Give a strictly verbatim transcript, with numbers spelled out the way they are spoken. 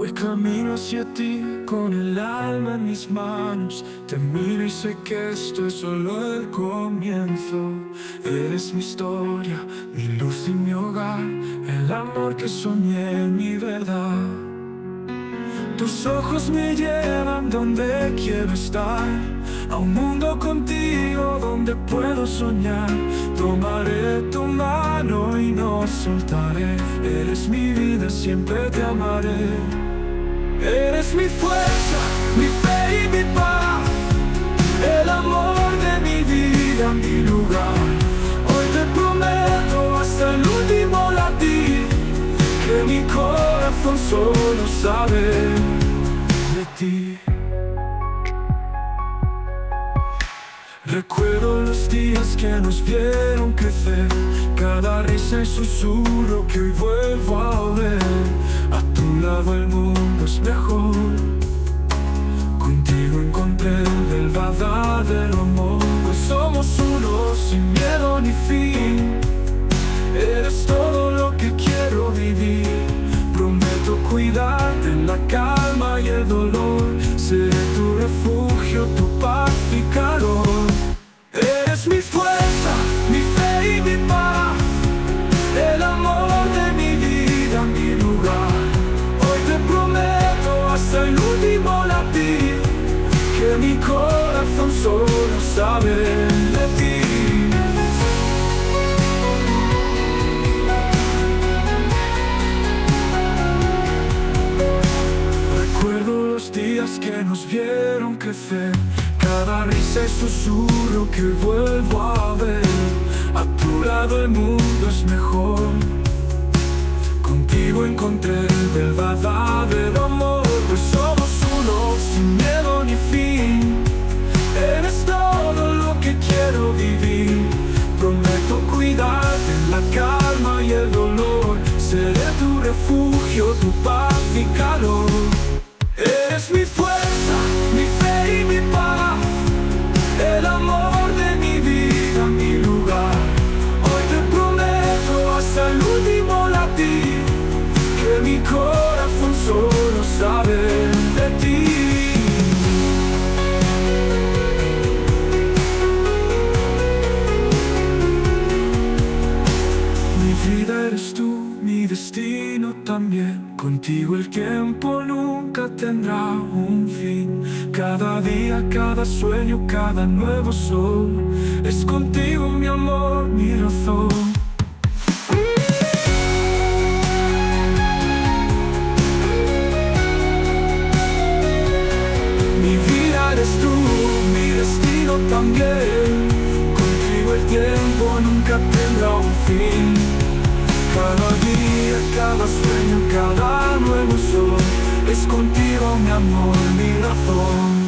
Hoy camino hacia ti con el alma en mis manos. Te miro y sé que esto es solo el comienzo. Eres mi historia, mi luz y mi hogar, el amor que soñé, mi verdad. Tus ojos me llevan donde quiero estar, a un mundo contigo donde puedo soñar. Tomaré tu mano y no soltaré. Eres mi vida, siempre te amaré. Eres mi fuerza, mi fe y mi paz, el amor de mi vida, mi lugar. Hoy te prometo hasta el último latir que mi corazón solo sabe de ti. Recuerdo los días que nos vieron crecer, cada risa y susurro que hoy vuelvo a ver. A tu lado el mundo es mejor, contigo encontré el verdadero amor. Hoy somos uno sin miedo ni fin, eres todo lo que quiero vivir. Prometo cuidarte en la calma y el dolor, seré tu refugio, tu paz y calor. Eres mi fuerza, mi fe y mi paz, el amor de mi vida, mi lugar. Hoy te prometo hasta el último latir que mi corazón solo sabe de ti. Recuerdo los días que nos vieron crecer, cada risa y susurro que vuelvo a ver. A tu lado el mundo es mejor, contigo encontré el verdadero amor. Pues somos uno sin miedo ni fin, eres todo lo que quiero vivir. Prometo cuidarte en la calma y el dolor, seré tu refugio, tu paz y calor. Eres mi fuerza, mi fe y mi paz, el amor de mi vida, mi lugar. Hoy te prometo hasta el último latir que mi corazón solo sabe de ti. Mi vida eres tú, mi destino también. Contigo el tiempo nunca tendrá un fin. Cada día, cada sueño, cada nuevo sol, es contigo mi amor, mi razón. Mi vida eres tú, mi destino también. Contigo el tiempo nunca tendrá un fin. Cada día, cada sueño, cada nuevo sol, es contigo mi amor, mi razón.